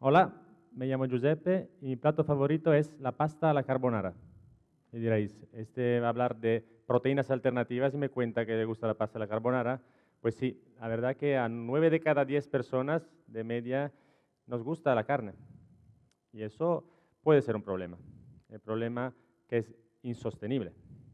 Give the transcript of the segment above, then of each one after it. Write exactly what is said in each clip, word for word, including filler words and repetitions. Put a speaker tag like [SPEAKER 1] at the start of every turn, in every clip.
[SPEAKER 1] Hola, me llamo Giuseppe y mi plato favorito es la pasta a la carbonara. Y diréis, este va a hablar de proteínas alternativas y me cuenta que le gusta la pasta a la carbonara. Pues sí, la verdad que a nueve de cada diez personas de media nos gusta la carne. Y eso puede ser un problema. El problema que es insostenible.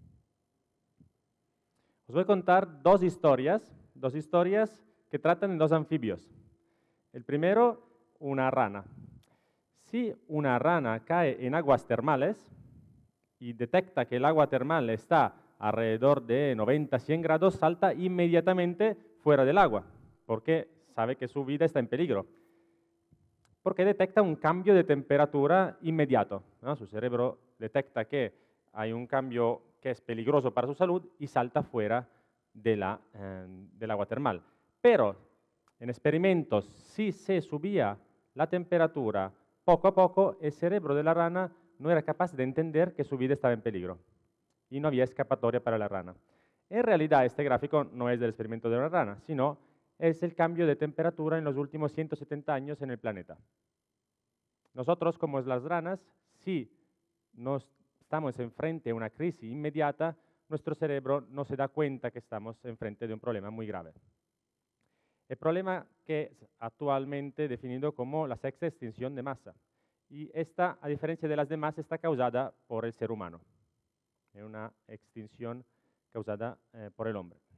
[SPEAKER 1] Os voy a contar dos historias, dos historias que tratan de dos anfibios. El primero, una rana. Si una rana cae en aguas termales y detecta que el agua termal está alrededor de noventa a cien grados, salta inmediatamente fuera del agua, porque sabe que su vida está en peligro. Porque detecta un cambio de temperatura inmediato, ¿no? Su cerebro detecta que hay un cambio que es peligroso para su salud y salta fuera de la, eh, del agua termal. Pero en experimentos, si se subía la temperatura poco a poco, el cerebro de la rana no era capaz de entender que su vida estaba en peligro y no había escapatoria para la rana. En realidad, este gráfico no es del experimento de una rana, sino es el cambio de temperatura en los últimos ciento setenta años en el planeta. Nosotros, como las ranas, si nos estamos enfrente a una crisis inmediata, nuestro cerebro no se da cuenta que estamos enfrente de un problema muy grave. El problema que es actualmente definido como la sexta extinción de masa. Y esta, a diferencia de las demás, está causada por el ser humano. Es una extinción causada eh, por el hombre.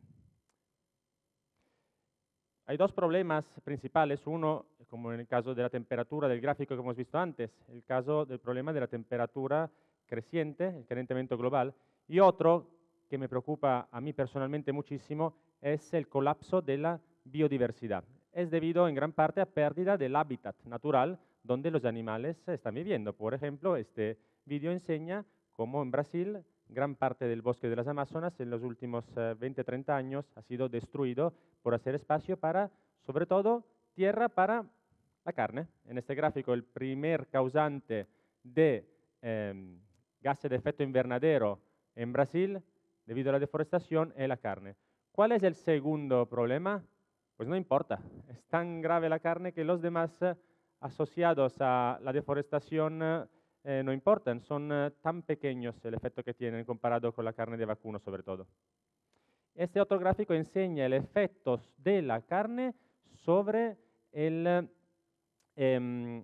[SPEAKER 1] Hay dos problemas principales. Uno, como en el caso de la temperatura del gráfico que hemos visto antes, el caso del problema de la temperatura creciente, el calentamiento global. Y otro, que me preocupa a mí personalmente muchísimo, es el colapso de la biodiversidad. Es debido en gran parte a pérdida del hábitat natural donde los animales están viviendo. Por ejemplo, este vídeo enseña cómo en Brasil gran parte del bosque de las Amazonas en los últimos veinte a treinta años ha sido destruido por hacer espacio para, sobre todo, tierra para la carne. En este gráfico, el primer causante de eh, gases de efecto invernadero en Brasil, debido a la deforestación, es la carne. ¿Cuál es el segundo problema? Pues no importa. Es tan grave la carne que los demás eh, asociados a la deforestación eh, no importan. Son eh, tan pequeños el efecto que tienen comparado con la carne de vacuno sobre todo. Este otro gráfico enseña el efecto de la carne sobre, el, eh,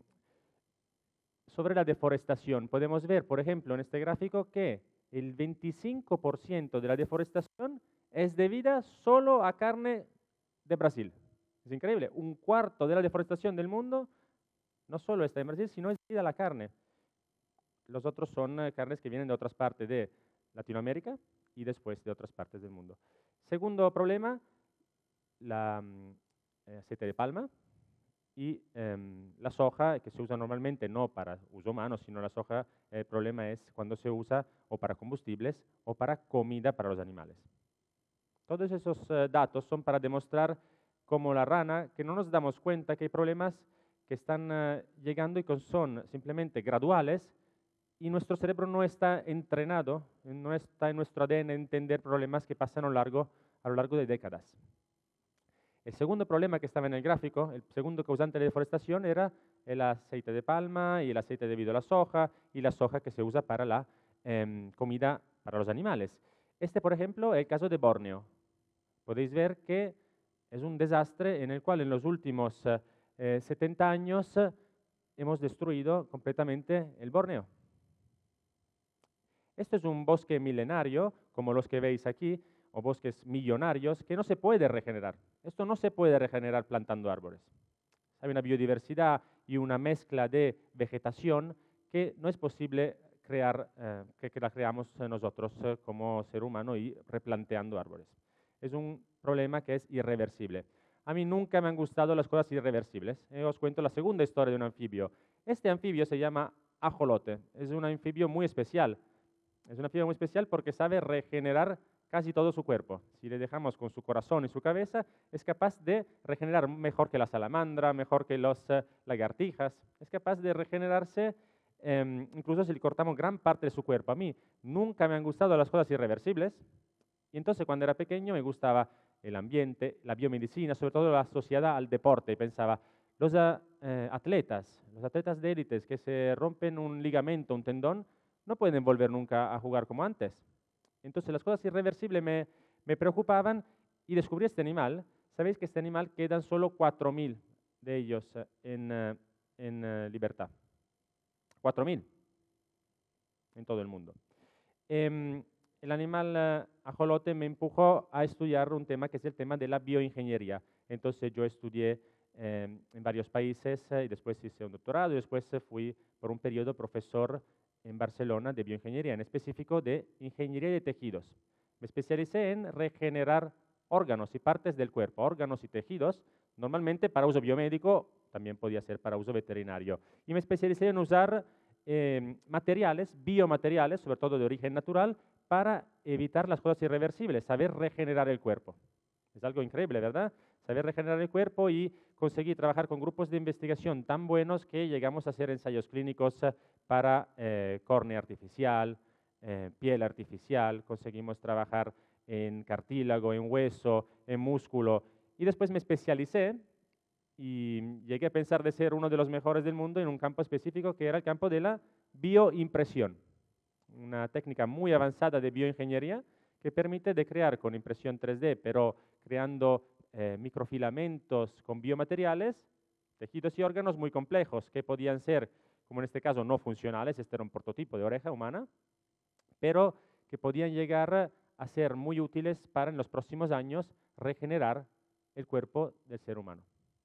[SPEAKER 1] sobre la deforestación. Podemos ver, por ejemplo, en este gráfico que el veinticinco por ciento de la deforestación es debida solo a carne de Brasil. Es increíble. Un cuarto de la deforestación del mundo no solo está en Brasil, sino es debida a la carne. Los otros son eh, carnes que vienen de otras partes de Latinoamérica y después de otras partes del mundo. Segundo problema, la eh, aceite de palma y eh, la soja, que se usa normalmente no para uso humano, sino la soja, el problema es cuando se usa o para combustibles o para comida para los animales. Todos esos eh, datos son para demostrar cómo la rana, que no nos damos cuenta que hay problemas que están eh, llegando y que son simplemente graduales, y nuestro cerebro no está entrenado, no está en nuestro A D N entender problemas que pasan a lo largo, a lo largo de décadas. El segundo problema que estaba en el gráfico, el segundo causante de deforestación, era el aceite de palma y el aceite debido a la soja y la soja que se usa para la eh, comida para los animales. Este, por ejemplo, es el caso de Borneo. Podéis ver que es un desastre en el cual en los últimos eh, setenta años eh, hemos destruido completamente el Borneo. Esto es un bosque milenario, como los que veis aquí, o bosques millonarios, que no se puede regenerar. Esto no se puede regenerar plantando árboles. Hay una biodiversidad y una mezcla de vegetación que no es posible crear, eh, que, que la creamos nosotros eh, como ser humano y replanteando árboles. Es un problema que es irreversible. A mí nunca me han gustado las cosas irreversibles. Eh, os cuento la segunda historia de un anfibio. Este anfibio se llama ajolote. Es un anfibio muy especial. Es un anfibio muy especial porque sabe regenerar casi todo su cuerpo. Si le dejamos con su corazón y su cabeza, es capaz de regenerar mejor que la salamandra, mejor que las uh, lagartijas. Es capaz de regenerarse, eh, incluso si le cortamos gran parte de su cuerpo. A mí nunca me han gustado las cosas irreversibles. Y entonces cuando era pequeño me gustaba el ambiente, la biomedicina, sobre todo la asociada al deporte. Y pensaba, los uh, eh, atletas, los atletas de élites que se rompen un ligamento, un tendón, no pueden volver nunca a jugar como antes. Entonces las cosas irreversibles me, me preocupaban y descubrí este animal. Sabéis que este animal quedan solo cuatro mil de ellos eh, en, eh, en eh, libertad. cuatro mil en todo el mundo. Em, el animal eh, ajolote me empujó a estudiar un tema que es el tema de la bioingeniería. Entonces yo estudié eh, en varios países eh, y después hice un doctorado y después eh, fui por un periodo profesor en Barcelona de bioingeniería, en específico de ingeniería de tejidos. Me especialicé en regenerar órganos y partes del cuerpo, órganos y tejidos, normalmente para uso biomédico, también podía ser para uso veterinario. Y me especialicé en usar eh, materiales, biomateriales, sobre todo de origen natural, para evitar las cosas irreversibles, saber regenerar el cuerpo. Es algo increíble, ¿verdad? Saber regenerar el cuerpo y conseguir trabajar con grupos de investigación tan buenos que llegamos a hacer ensayos clínicos para eh, córnea artificial, eh, piel artificial, conseguimos trabajar en cartílago, en hueso, en músculo. Y después me especialicé y llegué a pensar de ser uno de los mejores del mundo en un campo específico que era el campo de la bioimpresión, una técnica muy avanzada de bioingeniería que permite de crear con impresión tres D, pero creando eh, microfilamentos con biomateriales, tejidos y órganos muy complejos que podían ser, como en este caso, no funcionales, este era un prototipo de oreja humana, pero que podían llegar a ser muy útiles para en los próximos años regenerar el cuerpo del ser humano.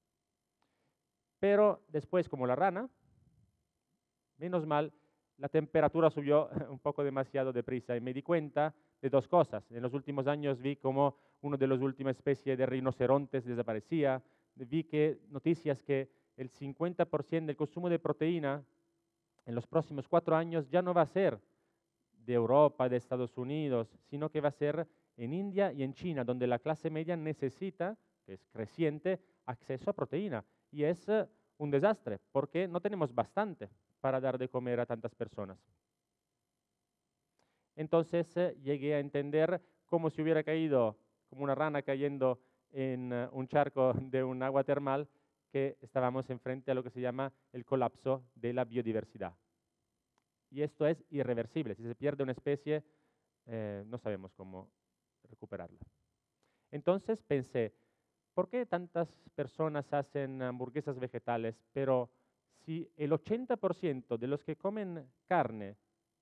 [SPEAKER 1] Pero después, como la rana, menos mal, la temperatura subió un poco demasiado deprisa y me di cuenta de dos cosas. En los últimos años vi como una de las últimas especies de rinocerontes desaparecía, vi que noticias que el cincuenta por ciento del consumo de proteína en los próximos cuatro años ya no va a ser de Europa, de Estados Unidos, sino que va a ser en India y en China, donde la clase media necesita, que es creciente, acceso a proteína. Y es uh, un desastre, porque no tenemos bastante para dar de comer a tantas personas. Entonces uh, llegué a entender como si hubiera caído, como una rana cayendo en uh, un charco de un agua termal, que estábamos enfrente a lo que se llama el colapso de la biodiversidad. Y esto es irreversible. Si se pierde una especie, eh, no sabemos cómo recuperarla. Entonces pensé, ¿por qué tantas personas hacen hamburguesas vegetales? Pero si el ochenta por ciento de los que comen carne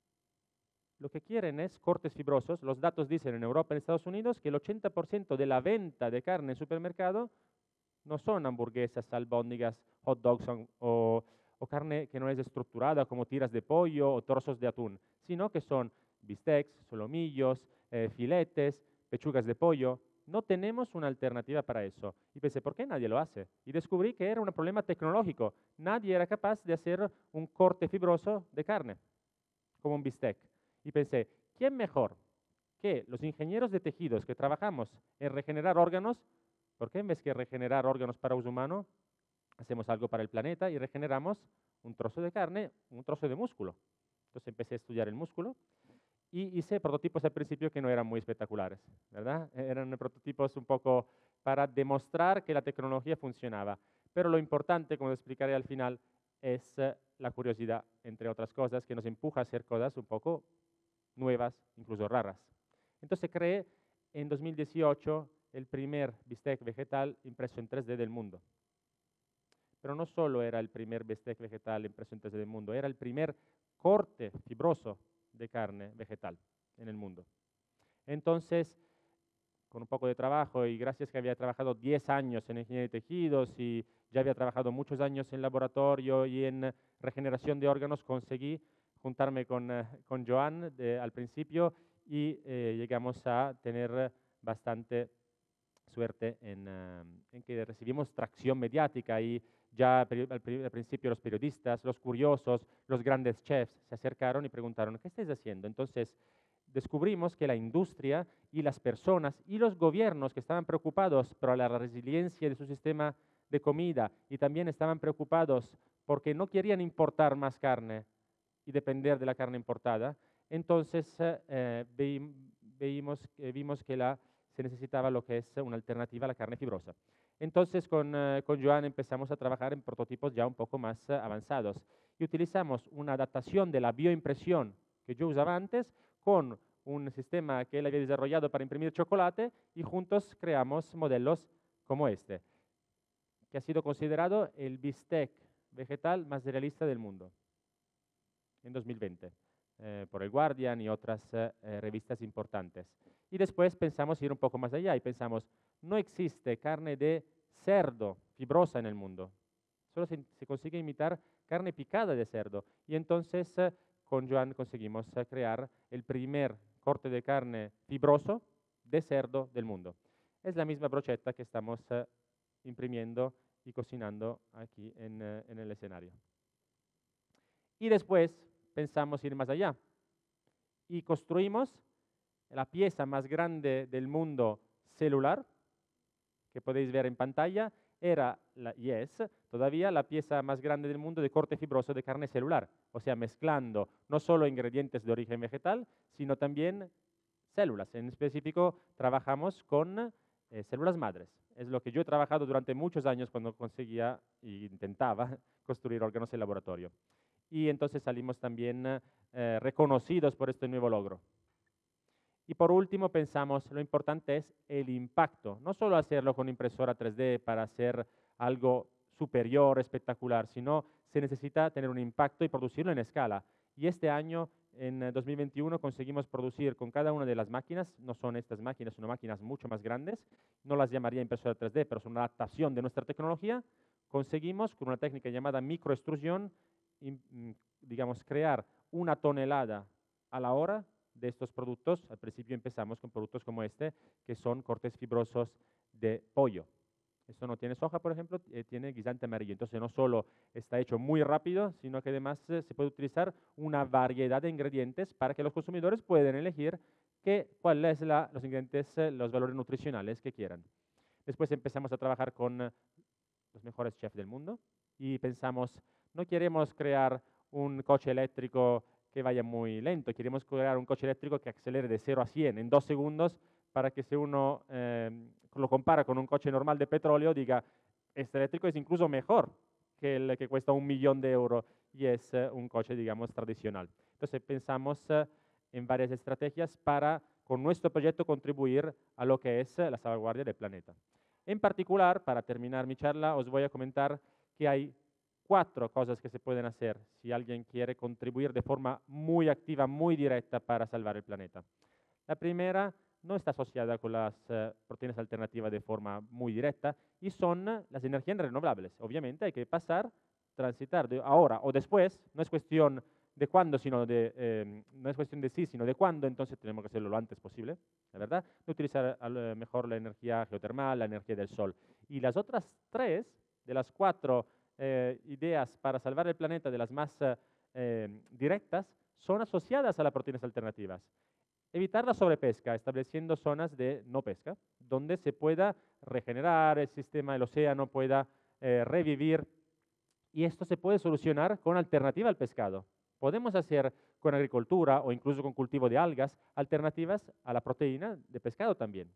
[SPEAKER 1] lo que quieren es cortes fibrosos, los datos dicen en Europa y en Estados Unidos que el ochenta por ciento de la venta de carne en supermercado no son hamburguesas, albóndigas, hot dogs o, o carne que no es estructurada como tiras de pollo o trozos de atún, sino que son bistecs, solomillos, eh, filetes, pechugas de pollo. No tenemos una alternativa para eso. Y pensé, ¿por qué nadie lo hace? Y descubrí que era un problema tecnológico. Nadie era capaz de hacer un corte fibroso de carne, como un bistec. Y pensé, ¿quién mejor que los ingenieros de tejidos que trabajamos en regenerar órganos? ¿Por qué en vez de regenerar órganos para uso humano, hacemos algo para el planeta y regeneramos un trozo de carne, un trozo de músculo? Entonces empecé a estudiar el músculo y hice prototipos al principio que no eran muy espectaculares, ¿verdad? Eran prototipos un poco para demostrar que la tecnología funcionaba. Pero lo importante, como explicaré al final, es la curiosidad, entre otras cosas, que nos empuja a hacer cosas un poco nuevas, incluso raras. Entonces creé en dos mil dieciocho el primer bistec vegetal impreso en tres D del mundo. Pero no solo era el primer bistec vegetal impreso en tres D del mundo, era el primer corte fibroso de carne vegetal en el mundo. Entonces, con un poco de trabajo y gracias que había trabajado diez años en ingeniería de tejidos y ya había trabajado muchos años en laboratorio y en regeneración de órganos, conseguí juntarme con, uh, con Joan de, al principio y eh, llegamos a tener bastante suerte en, uh, en que recibimos tracción mediática y ya al, al principio los periodistas, los curiosos, los grandes chefs se acercaron y preguntaron, ¿qué estáis haciendo? Entonces descubrimos que la industria y las personas y los gobiernos que estaban preocupados por la resiliencia de su sistema de comida y también estaban preocupados porque no querían importar más carne y depender de la carne importada, entonces eh, veim, veimos, eh, vimos que la se necesitaba lo que es una alternativa a la carne fibrosa. Entonces con, eh, con Joan empezamos a trabajar en prototipos ya un poco más eh, avanzados y utilizamos una adaptación de la bioimpresión que yo usaba antes con un sistema que él había desarrollado para imprimir chocolate y juntos creamos modelos como este, que ha sido considerado el bistec vegetal más realista del mundo en dos mil veinte, eh, por el Guardian y otras eh, revistas importantes. Y después pensamos ir un poco más allá y pensamos, no existe carne de cerdo fibrosa en el mundo, solo se, se consigue imitar carne picada de cerdo. Y entonces eh, con Joan conseguimos eh, crear el primer corte de carne fibroso de cerdo del mundo. Es la misma brocheta que estamos eh, imprimiendo y cocinando aquí en, eh, en el escenario. Y después pensamos ir más allá y construimos la pieza más grande del mundo celular, que podéis ver en pantalla, era, la, y es todavía la pieza más grande del mundo de corte fibroso de carne celular, o sea, mezclando no solo ingredientes de origen vegetal, sino también células. En específico, trabajamos con eh, células madres. Es lo que yo he trabajado durante muchos años cuando conseguía e intentaba construir órganos en laboratorio. Y entonces salimos también eh, reconocidos por este nuevo logro. Y por último pensamos, lo importante es el impacto, no solo hacerlo con impresora tres D para hacer algo superior, espectacular, sino se necesita tener un impacto y producirlo en escala. Y este año, en dos mil veintiuno, conseguimos producir con cada una de las máquinas, no son estas máquinas, son máquinas mucho más grandes, no las llamaría impresora tres D, pero son una adaptación de nuestra tecnología, conseguimos con una técnica llamada microextrusión, digamos, crear una tonelada a la hora de estos productos. Al principio empezamos con productos como este, que son cortes fibrosos de pollo. Esto no tiene soja, por ejemplo, eh, tiene guisante amarillo. Entonces no solo está hecho muy rápido, sino que además eh, se puede utilizar una variedad de ingredientes para que los consumidores puedan elegir cuáles son los ingredientes, eh, los valores nutricionales que quieran. Después empezamos a trabajar con eh, los mejores chefs del mundo y pensamos, no queremos crear un coche eléctrico que vaya muy lento, queremos crear un coche eléctrico que acelere de cero a cien en dos segundos para que si uno eh, lo compara con un coche normal de petróleo diga, este eléctrico es incluso mejor que el que cuesta un millón de euros y es eh, un coche, digamos, tradicional. Entonces pensamos eh, en varias estrategias para, con nuestro proyecto, contribuir a lo que es eh, la salvaguardia del planeta. En particular, para terminar mi charla, os voy a comentar que hay cuatro cosas que se pueden hacer si alguien quiere contribuir de forma muy activa, muy directa para salvar el planeta. La primera no está asociada con las uh, proteínas alternativas de forma muy directa y son las energías renovables. Obviamente hay que pasar, transitar de ahora o después, no es cuestión de cuándo, sino de, eh, no es cuestión de sí, sino de cuándo, entonces tenemos que hacerlo lo antes posible, la verdad, de utilizar a lo mejor la energía geotermal, la energía del sol. Y las otras tres, de las cuatro eh, ideas para salvar el planeta, de las más eh, directas, son asociadas a las proteínas alternativas. Evitar la sobrepesca, estableciendo zonas de no pesca, donde se pueda regenerar el sistema, el océano pueda eh, revivir, y esto se puede solucionar con alternativa al pescado. Podemos hacer con agricultura o incluso con cultivo de algas alternativas a la proteína de pescado también.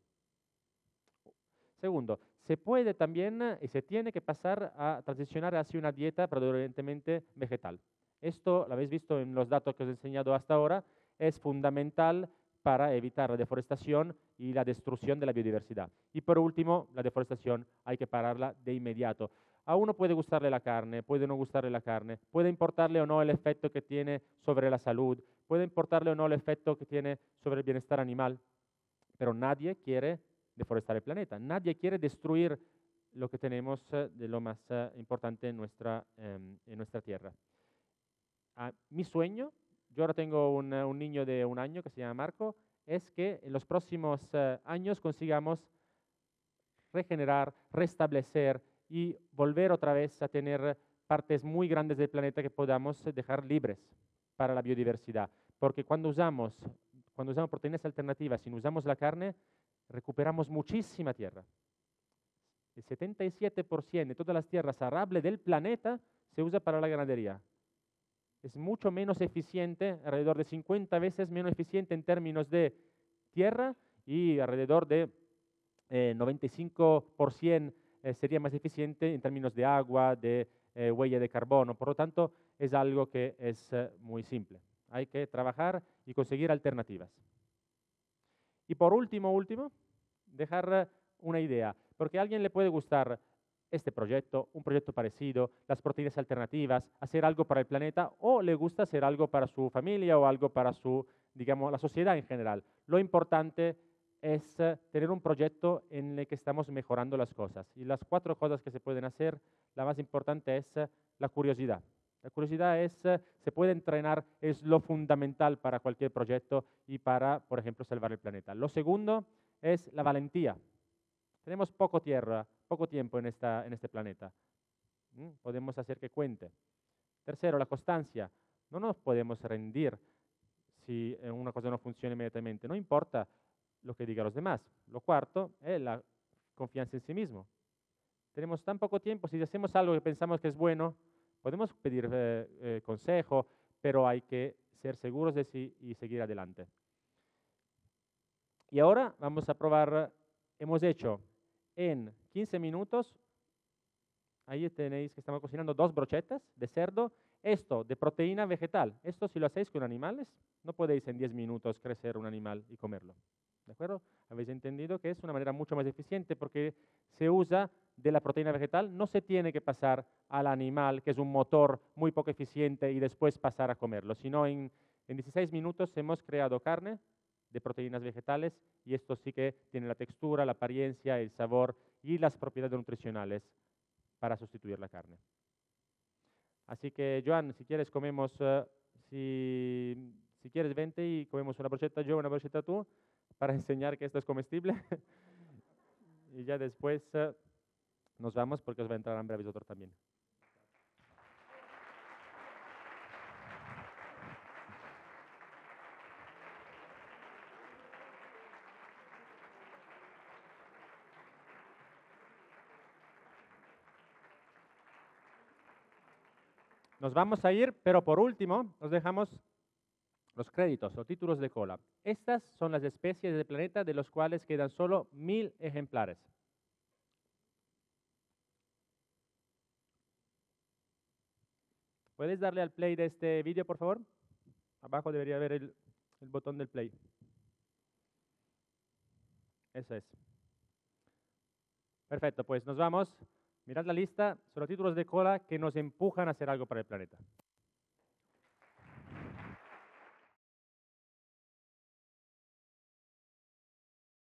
[SPEAKER 1] Segundo, se puede también y se tiene que pasar a transicionar hacia una dieta predominantemente vegetal. Esto, lo habéis visto en los datos que os he enseñado hasta ahora, es fundamental para evitar la deforestación y la destrucción de la biodiversidad. Y por último, la deforestación hay que pararla de inmediato. A uno puede gustarle la carne, puede no gustarle la carne, puede importarle o no el efecto que tiene sobre la salud, puede importarle o no el efecto que tiene sobre el bienestar animal, pero nadie quiere deforestar el planeta, nadie quiere destruir lo que tenemos de lo más importante en nuestra, eh, en nuestra tierra. Ah, mi sueño, yo ahora tengo un, un niño de un año que se llama Marco, es que en los próximos uh, años consigamos regenerar, restablecer y volver otra vez a tener partes muy grandes del planeta que podamos dejar libres para la biodiversidad. Porque cuando usamos, cuando usamos proteínas alternativas y no usamos la carne, recuperamos muchísima tierra. El setenta y siete por ciento de todas las tierras arables del planeta se usa para la ganadería. Es mucho menos eficiente, alrededor de cincuenta veces menos eficiente en términos de tierra y alrededor de eh, noventa y cinco por ciento eh, sería más eficiente en términos de agua, de eh, huella de carbono. Por lo tanto, es algo que es eh, muy simple. Hay que trabajar y conseguir alternativas. Y por último, último, dejar una idea, porque a alguien le puede gustar este proyecto, un proyecto parecido, las proteínas alternativas, hacer algo para el planeta, o le gusta hacer algo para su familia o algo para su, digamos, la sociedad en general. Lo importante es eh, tener un proyecto en el que estamos mejorando las cosas. Y las cuatro cosas que se pueden hacer, la más importante es eh, la curiosidad. La curiosidad es, eh, se puede entrenar, es lo fundamental para cualquier proyecto y para, por ejemplo, salvar el planeta. Lo segundo es la valentía. Tenemos poco tierra, poco tiempo en, esta, en este planeta. ¿Mm? Podemos hacer que cuente. Tercero, la constancia. No nos podemos rendir si una cosa no funciona inmediatamente. No importa lo que digan los demás. Lo cuarto es la confianza en sí mismo. Tenemos tan poco tiempo, si hacemos algo que pensamos que es bueno, podemos pedir eh, eh, consejo, pero hay que ser seguros de sí y seguir adelante. Y ahora vamos a probar, hemos hecho en quince minutos, ahí tenéis que estamos cocinando dos brochetas de cerdo, esto de proteína vegetal. Esto si lo hacéis con animales, no podéis en diez minutos crecer un animal y comerlo. ¿De acuerdo? Habéis entendido que es una manera mucho más eficiente porque se usa de la proteína vegetal, no se tiene que pasar al animal, que es un motor muy poco eficiente, y después pasar a comerlo, sino en, en dieciséis minutos hemos creado carne de proteínas vegetales y esto sí que tiene la textura, la apariencia, el sabor y las propiedades nutricionales para sustituir la carne. Así que, Joan, si quieres comemos, uh, si, si quieres vente y comemos una brocheta yo, una brocheta tú, para enseñar que esto es comestible. Y ya después uh, nos vamos porque os va a entrar hambre a vosotros también. Nos vamos a ir, pero por último os dejamos los créditos o títulos de cola. Estas son las especies del planeta de los cuales quedan solo mil ejemplares. ¿Puedes darle al play de este vídeo, por favor? Abajo debería haber el, el botón del play. Eso es. Perfecto, pues nos vamos. Mirad la lista, son los títulos de cola que nos empujan a hacer algo para el planeta.